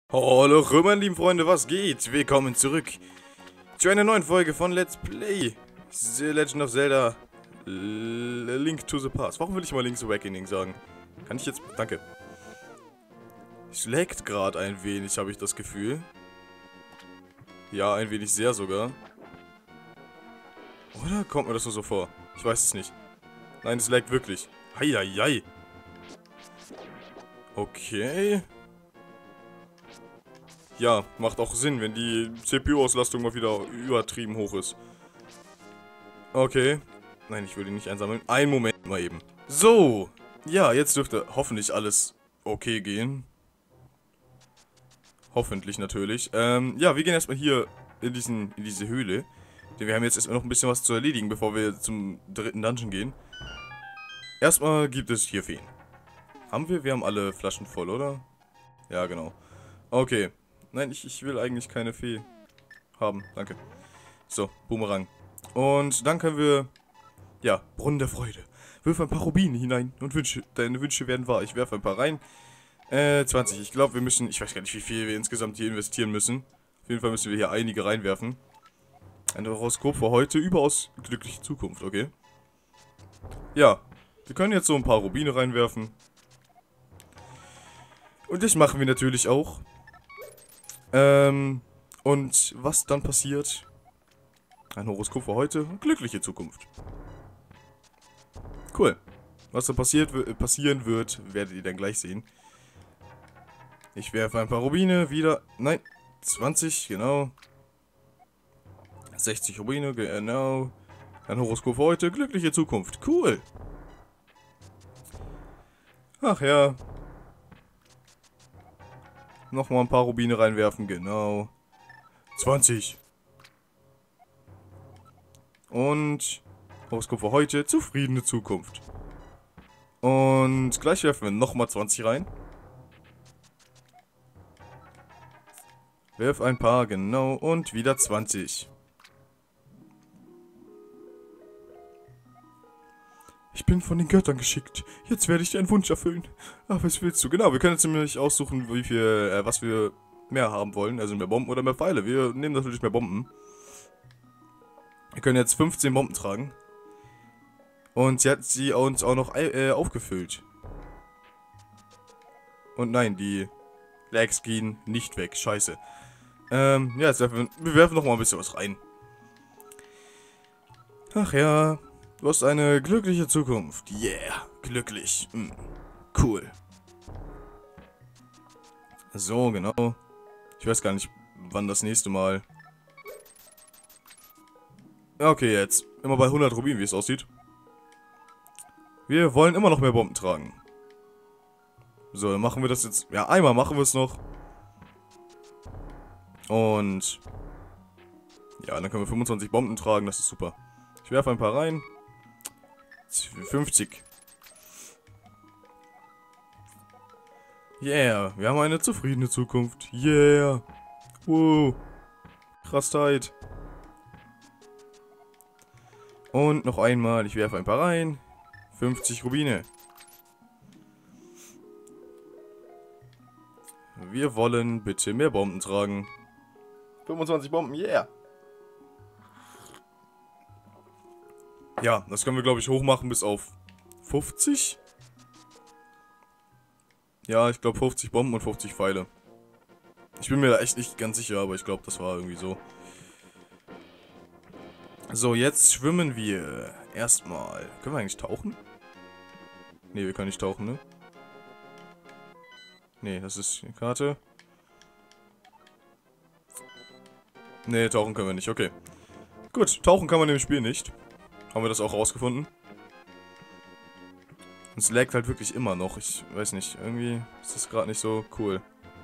Hallo, meine lieben Freunde, was geht? Willkommen zurück zu einer neuen Folge von Let's Play The Legend of Zelda Link to the Past. Warum will ich mal Link's Awakening sagen? Kann ich jetzt... Danke. Es laggt gerade ein wenig, habe ich das Gefühl. Ja, ein wenig sehr sogar. Oder kommt mir das nur so vor? Ich weiß es nicht. Nein, es laggt wirklich. Heieiei. Okay. Ja, macht auch Sinn, wenn die CPU-Auslastung mal wieder übertrieben hoch ist. Okay. Nein, ich will die nicht einsammeln. Einen Moment mal eben. So. Ja, jetzt dürfte hoffentlich alles okay gehen. Hoffentlich natürlich. Ja, wir gehen erstmal hier in diese Höhle. Denn wir haben jetzt erstmal noch ein bisschen was zu erledigen, bevor wir zum dritten Dungeon gehen. Erstmal gibt es hier Feen. Haben wir? Wir haben alle Flaschen voll, oder? Ja, genau. Okay. Nein, ich will eigentlich keine Fee haben. Danke. So, Boomerang. Und dann können wir... Ja, Brunnen der Freude. Wirf ein paar Rubine hinein und deine Wünsche werden wahr. Ich werfe ein paar rein. 20. Ich glaube, wir müssen... Ich weiß gar nicht, wie viel wir insgesamt hier investieren müssen. Auf jeden Fall müssen wir hier einige reinwerfen. Ein Horoskop für heute. Überaus glückliche Zukunft, okay? Ja, wir können jetzt so ein paar Rubine reinwerfen. Und das machen wir natürlich auch. Und was dann passiert? Ein Horoskop für heute. Glückliche Zukunft. Cool. Was dann passieren wird, werdet ihr dann gleich sehen. Ich werfe ein paar Rubine wieder. Nein, 20, genau. 60 Rubine, genau. Ein Horoskop für heute. Glückliche Zukunft. Cool. Ach ja. Nochmal ein paar Rubine reinwerfen, genau. 20. Und Horoskop für heute, zufriedene Zukunft. Und gleich werfen wir nochmal 20 rein. Werf ein paar, genau. Und wieder 20. Ich bin von den Göttern geschickt. Jetzt werde ich dir einen Wunsch erfüllen. Ach, was willst du? Genau, wir können jetzt nämlich aussuchen, was wir mehr haben wollen. Also mehr Bomben oder mehr Pfeile. Wir nehmen natürlich mehr Bomben. Wir können jetzt 15 Bomben tragen. Und sie hat sie uns auch noch aufgefüllt. Und nein, die Lags gehen nicht weg. Scheiße. Ja, jetzt wir werfen noch mal ein bisschen was rein. Ach ja. Du hast eine glückliche Zukunft. Yeah, glücklich. Cool. So, genau. Ich weiß gar nicht, wann das nächste Mal... Okay, jetzt. Immer bei 100 Rubinen, wie es aussieht. Wir wollen immer noch mehr Bomben tragen. So, dann machen wir das jetzt... Ja, einmal machen wir es noch. Und... Ja, dann können wir 25 Bomben tragen, das ist super. Ich werfe ein paar rein. 50. Yeah, wir haben eine zufriedene Zukunft. Yeah. Wow. Krassheit. Und noch einmal, ich werfe ein paar rein. 50 Rubine. Wir wollen bitte mehr Bomben tragen. 25 Bomben, yeah. Ja, das können wir, glaube ich, hochmachen bis auf 50. Ja, ich glaube 50 Bomben und 50 Pfeile. Ich bin mir da echt nicht ganz sicher, aber ich glaube, das war irgendwie so. So, jetzt schwimmen wir erstmal. Können wir eigentlich tauchen? Ne, wir können nicht tauchen, ne? Ne, das ist die Karte. Ne, tauchen können wir nicht, okay. Gut, tauchen kann man im Spiel nicht. Haben wir das auch rausgefunden? Und es laggt halt wirklich immer noch. Ich weiß nicht, irgendwie ist das gerade nicht so cool.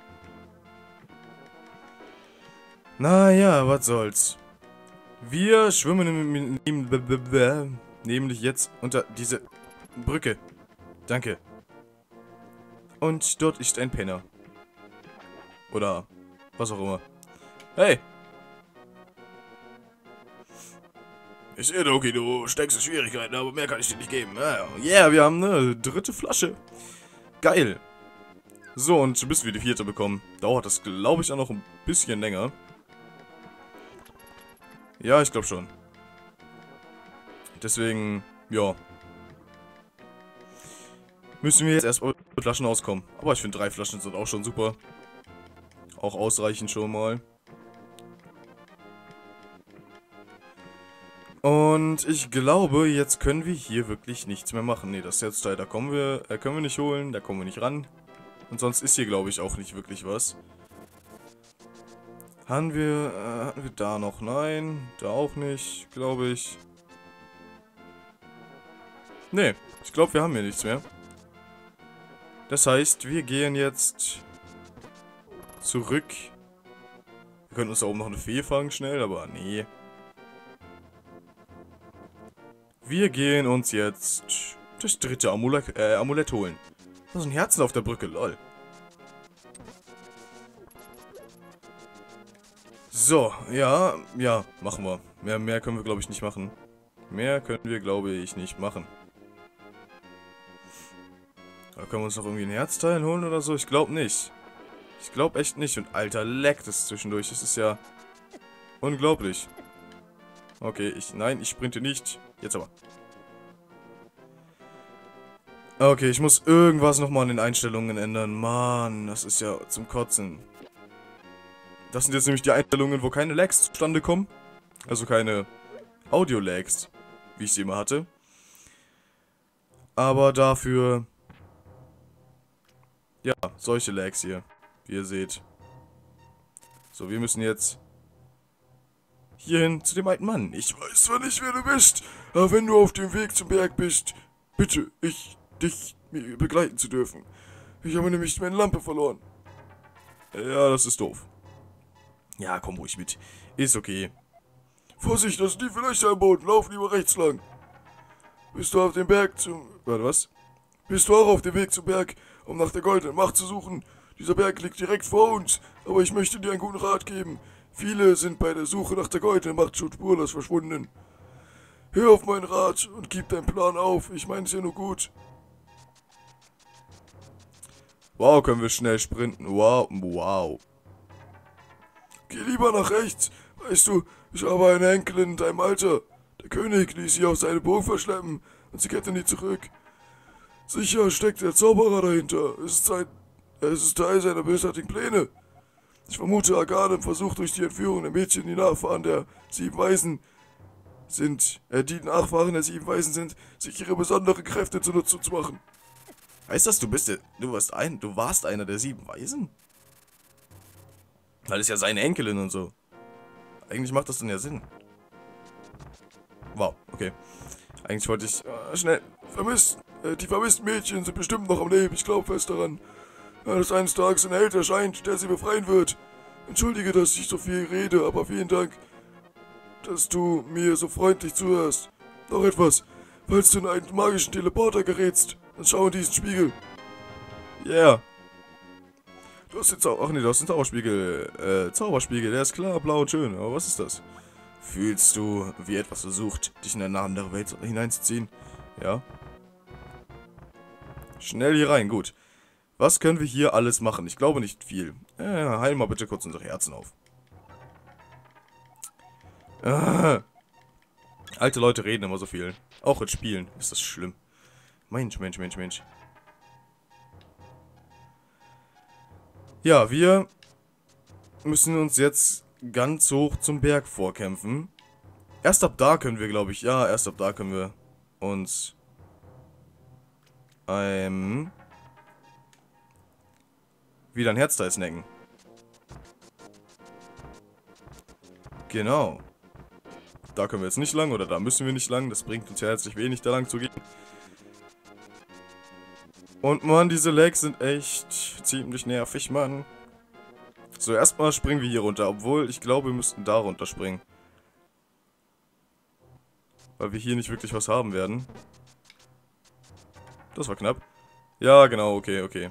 Naja, was soll's. Wir schwimmen nämlich jetzt unter diese Brücke. Danke. Und dort ist ein Penner. Oder was auch immer. Hey! Ich sehe, okay, du steckst in Schwierigkeiten, aber mehr kann ich dir nicht geben. Ja, yeah, wir haben eine dritte Flasche. Geil. So, und bis wir die 4. bekommen, dauert das, glaube ich, auch noch ein bisschen länger. Ja, ich glaube schon. Deswegen, ja. Müssen wir jetzt erst mit Flaschen auskommen. Aber ich finde 3 Flaschen sind auch schon super. Auch ausreichend schon mal. Und ich glaube, jetzt können wir hier wirklich nichts mehr machen. Ne, das Herzteil, da können wir nicht holen, da kommen wir nicht ran. Und sonst ist hier, glaube ich, auch nicht wirklich was. Hatten wir da noch? Nein, da auch nicht, glaube ich. Ne, ich glaube, wir haben hier nichts mehr. Das heißt, wir gehen jetzt zurück. Wir könnten uns da oben noch eine Fee fangen, schnell, aber nee. Wir gehen uns jetzt das 3. Amulett holen. Das ist ein Herzen auf der Brücke, lol. So, ja, machen wir. Mehr können wir, glaube ich, nicht machen. Mehr können wir, glaube ich, nicht machen. Da können wir uns noch irgendwie ein Herzteil holen oder so? Ich glaube nicht. Ich glaube echt nicht. Und alter, leckt es zwischendurch. Das ist ja unglaublich. Okay, nein, ich sprinte nicht. Jetzt aber. Okay, ich muss irgendwas nochmal an den Einstellungen ändern. Mann, das ist ja zum Kotzen. Das sind jetzt nämlich die Einstellungen, wo keine Lags zustande kommen. Also keine Audio-Lags, wie ich sie immer hatte. Aber dafür... ja, solche Lags hier, wie ihr seht. So, wir müssen jetzt... hierhin zu dem alten Mann. Ich weiß zwar nicht, wer du bist, aber wenn du auf dem Weg zum Berg bist, bitte dich mir begleiten zu dürfen. Ich habe nämlich meine Lampe verloren. Ja, das ist doof. Ja, komm ruhig mit. Ist okay. Vorsicht, das sind die vielleicht am Boden. Lauf lieber rechts lang. Bist du auf dem Berg zum... warte, was? Bist du auch auf dem Weg zum Berg, um nach der goldenen Macht zu suchen? Dieser Berg liegt direkt vor uns, aber ich möchte dir einen guten Rat geben. Viele sind bei der Suche nach der goldenen Macht schon spurlos verschwunden. Hör auf meinen Rat und gib deinen Plan auf. Ich meine es ja nur gut. Wow, können wir schnell sprinten. Wow. Geh lieber nach rechts. Weißt du, ich habe eine Enkelin in deinem Alter. Der König ließ sie auf seine Burg verschleppen und sie kehrte nie zurück. Sicher steckt der Zauberer dahinter. Es ist Teil seiner bösartigen Pläne. Ich vermute, Aghanim versucht durch die Entführung der Mädchen, die Nachfahren der 7 Weisen sind, sich ihre besonderen Kräfte zunutze zu machen. Heißt das, du warst einer der 7 Weisen? Weil es ja seine Enkelin und so. Eigentlich macht das dann ja Sinn. Wow, okay. Eigentlich wollte ich schnell... die vermissten Mädchen sind bestimmt noch am Leben. Ich glaube fest daran, dass eines Tages ein Held erscheint, der sie befreien wird. Entschuldige, dass ich so viel rede, aber vielen Dank, dass du mir so freundlich zuhörst. Noch etwas. Falls du in einen magischen Teleporter gerätst, dann schau in diesen Spiegel. Yeah. Du hast den Zauberspiegel, der ist klar, blau und schön. Aber was ist das? Fühlst du, wie etwas versucht, dich in eine andere Welt hineinzuziehen? Ja. Schnell hier rein, gut. Was können wir hier alles machen? Ich glaube nicht viel. Heilen mal bitte kurz unsere Herzen auf. Alte Leute reden immer so viel. Auch in Spielen ist das schlimm. Mensch. Ja, wir müssen uns jetzt ganz hoch zum Berg vorkämpfen. Erst ab da können wir, glaube ich, erst ab da können wir uns wieder ein Herzteil snacken. Genau. Da können wir jetzt nicht lang, oder da müssen wir nicht lang. Das bringt uns ja herzlich wenig, da lang zu gehen. Und Mann, diese Lags sind echt ziemlich nervig, Mann. So, erstmal springen wir hier runter, obwohl ich glaube, wir müssten da runter springen. Weil wir hier nicht wirklich was haben werden. Das war knapp. Ja, genau, okay.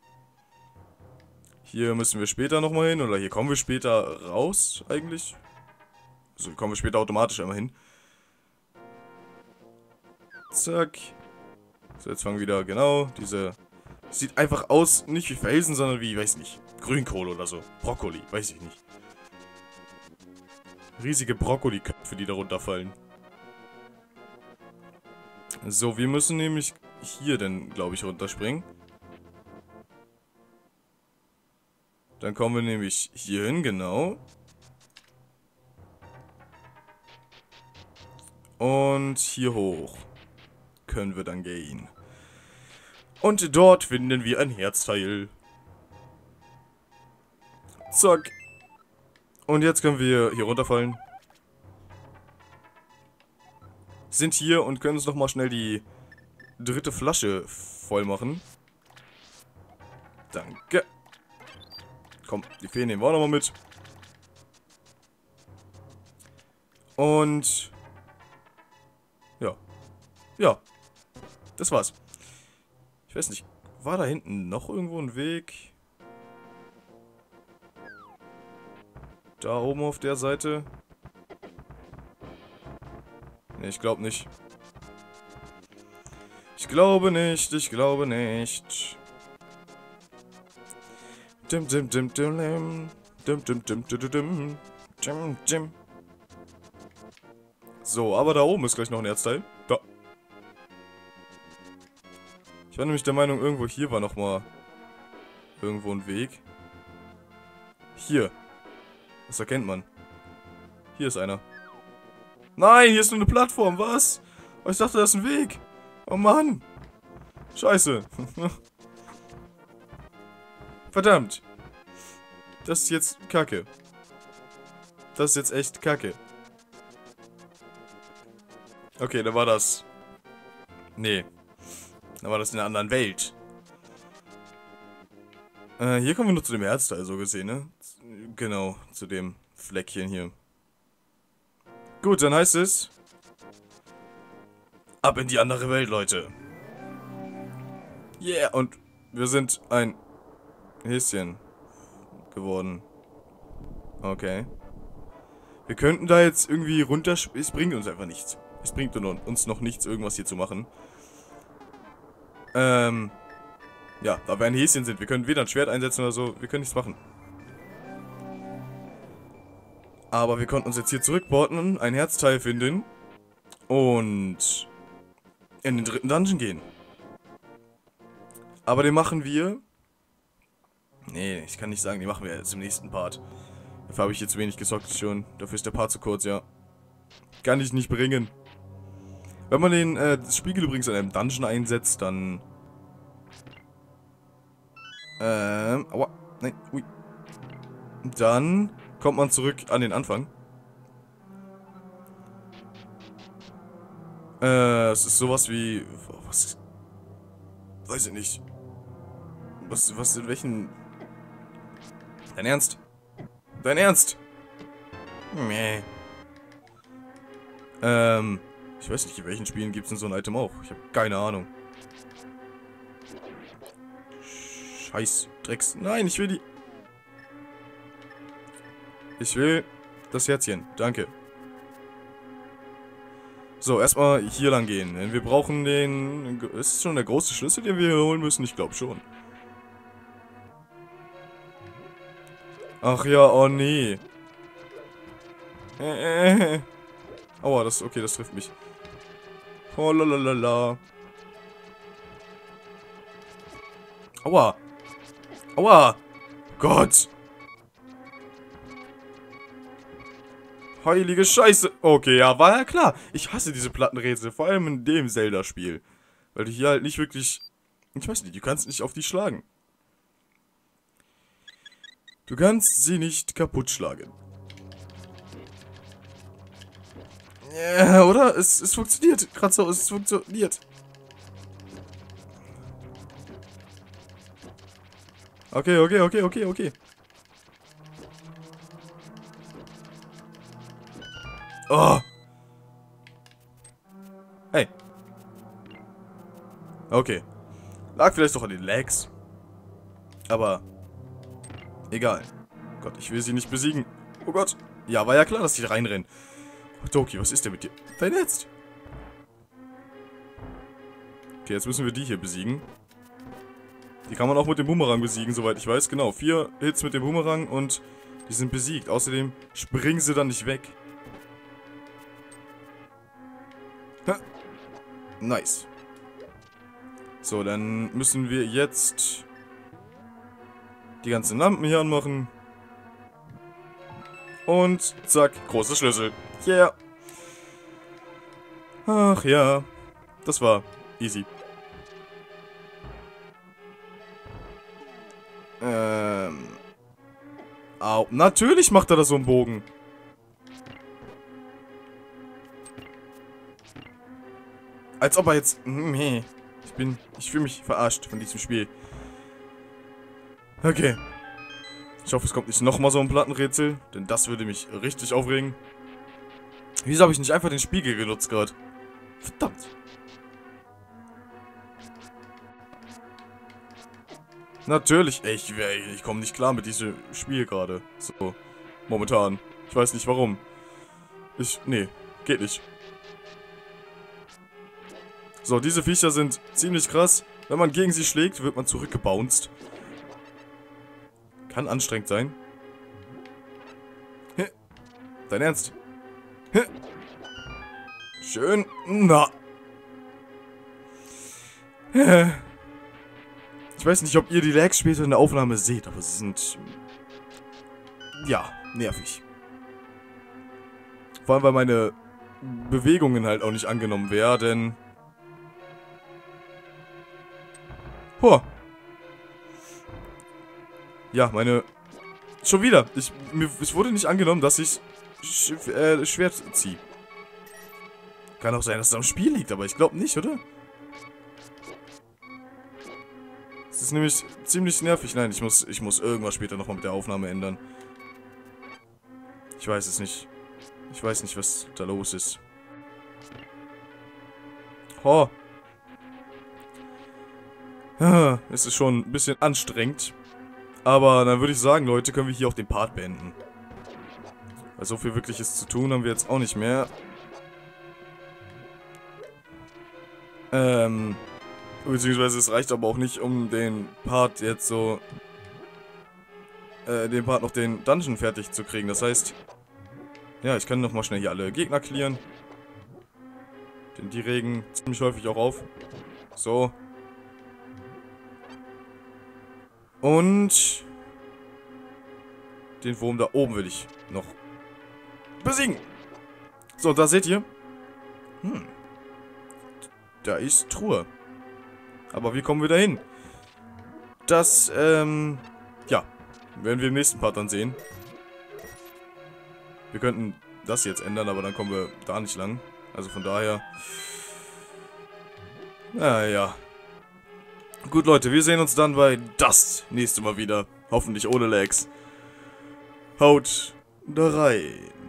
Hier müssen wir später nochmal hin, oder hier kommen wir später raus, eigentlich. Also kommen wir später automatisch einmal hin. Zack. So, jetzt fangen wieder, genau, diese Sieht einfach aus, nicht wie Felsen, sondern wie, weiß nicht, Grünkohle oder so. Brokkoli, weiß ich nicht. Riesige Brokkoliköpfe, die da runterfallen. So, wir müssen nämlich hier dann, glaube ich, runterspringen. Dann kommen wir nämlich hier hin, genau. Und hier hoch können wir dann gehen. Und dort finden wir ein Herzteil. Zack. Und jetzt können wir hier runterfallen. Sind hier und können uns nochmal schnell die dritte Flasche voll machen. Danke. Komm, die Fee nehmen wir auch nochmal mit. Und... ja. Ja. Das war's. Ich weiß nicht, war da hinten noch irgendwo ein Weg? Da oben auf der Seite? Ne, ich glaube nicht. Ich glaube nicht, ich glaube nicht. Dim dim dim dim dim. Dim dim dim dim dim dim dim. So, aber da oben ist gleich noch ein Herzteil. Da. Ich war nämlich der Meinung, irgendwo hier war nochmal irgendwo ein Weg. Hier. Das erkennt man. Hier ist einer. Nein, hier ist nur eine Plattform. Was? Oh, ich dachte, das ist ein Weg. Oh Mann. Scheiße. Verdammt. Das ist jetzt Kacke. Das ist jetzt echt Kacke. Okay, da war das. Nee. Da war das in einer anderen Welt. Hier kommen wir nur zu dem Herzteil, so gesehen, ne? Genau, zu dem Fleckchen hier. Gut, dann heißt es... ab in die andere Welt, Leute. Yeah, und wir sind ein Häschen geworden. Okay. Wir könnten da jetzt irgendwie runter... es bringt uns einfach nichts. Es bringt uns noch nichts, irgendwas hier zu machen. Ja, da wir ein Häschen sind. Wir können weder ein Schwert einsetzen oder so. Wir können nichts machen. Aber wir konnten uns jetzt hier zurückporten, ein Herzteil finden und in den dritten Dungeon gehen. Aber den machen wir... nee, ich kann nicht sagen, den machen wir jetzt im nächsten Part. Dafür habe ich jetzt wenig gesockt schon. Dafür ist der Part zu kurz, ja. Kann ich nicht bringen. Wenn man den Spiegel übrigens in einem Dungeon einsetzt, dann... aua, nein, ui. Dann kommt man zurück an den Anfang. Es ist sowas wie... was? Weiß ich nicht. Was, in welchen... Dein Ernst? Dein Ernst? Nee. Ich weiß nicht, in welchen Spielen gibt es denn so ein Item auch? Ich habe keine Ahnung. Scheiß Drecks. Nein, ich will die... ich will das Herzchen. Danke. So, erstmal hier lang gehen. Denn wir brauchen den... ist es schon der große Schlüssel, den wir hier holen müssen? Ich glaube schon. Ach ja, oh nee. Aua, das... okay, das trifft mich. Oh lalalala. Aua. Aua. Gott. Heilige Scheiße. Okay, ja, war ja klar. Ich hasse diese Plattenrätsel, vor allem in dem Zelda-Spiel. Weil du hier halt nicht wirklich... ich weiß nicht, du kannst nicht auf die schlagen. Du kannst sie nicht kaputt schlagen. Ja, oder? Es funktioniert. Gerade so, es funktioniert. Okay, okay, okay, okay, okay. Oh. Hey. Okay. Lag vielleicht doch an den Lags. Aber... egal. Gott, ich will sie nicht besiegen. Oh Gott. Ja, war ja klar, dass die reinrennen. Doki, was ist denn mit dir? Dein Ernst? Okay, jetzt müssen wir die hier besiegen. Die kann man auch mit dem Boomerang besiegen, soweit ich weiß. Genau, 4 Hits mit dem Boomerang und die sind besiegt. Außerdem springen sie dann nicht weg. Ha. Nice. So, dann müssen wir jetzt die ganzen Lampen hier anmachen. Und zack, großer Schlüssel. Yeah. Ach ja, das war easy. Au, natürlich macht er da so einen Bogen. Als ob er jetzt... Nee. Ich fühle mich verarscht von diesem Spiel. Okay. Ich hoffe, es kommt nicht nochmal so ein Plattenrätsel, denn das würde mich richtig aufregen. Wieso habe ich nicht einfach den Spiegel genutzt gerade? Verdammt. Natürlich. Ey, ich komme nicht klar mit diesem Spiel gerade. So. Momentan. Ich weiß nicht warum. Nee. Geht nicht. So, diese Viecher sind ziemlich krass. Wenn man gegen sie schlägt, wird man zurückgebounced. Kann anstrengend sein. Dein Ernst? Schön. Na. Ich weiß nicht, ob ihr die Lags später in der Aufnahme seht, aber sie sind... Ja, nervig. Vor allem, weil meine Bewegungen halt auch nicht angenommen werden. Ja, meine... Schon wieder. Es wurde nicht angenommen, dass ich Schwert ziehe. Kann auch sein, dass es am Spiel liegt, aber ich glaube nicht, oder? Es ist nämlich ziemlich nervig. Nein, ich muss irgendwas später nochmal mit der Aufnahme ändern. Ich weiß es nicht. Ich weiß nicht, was da los ist. Oh. Es ist schon ein bisschen anstrengend. Aber dann würde ich sagen, Leute, können wir hier auch den Part beenden. Weil so viel Wirkliches zu tun haben wir jetzt auch nicht mehr. Beziehungsweise es reicht aber auch nicht, um den Part jetzt so... den Part noch den Dungeon fertig zu kriegen. Das heißt... Ja, ich kann nochmal schnell hier alle Gegner clearen. Denn die regen ziemlich häufig auch auf. So. Und... den Wurm da oben will ich noch besiegen. So, da seht ihr. Da ist Truhe. Aber wie kommen wir da hin? Das, ja. Werden wir im nächsten Part dann sehen. Wir könnten das jetzt ändern, aber dann kommen wir da nicht lang. Also von daher... Naja. Gut, Leute, wir sehen uns dann bei das nächste Mal wieder. Hoffentlich ohne Lags. Haut da rein.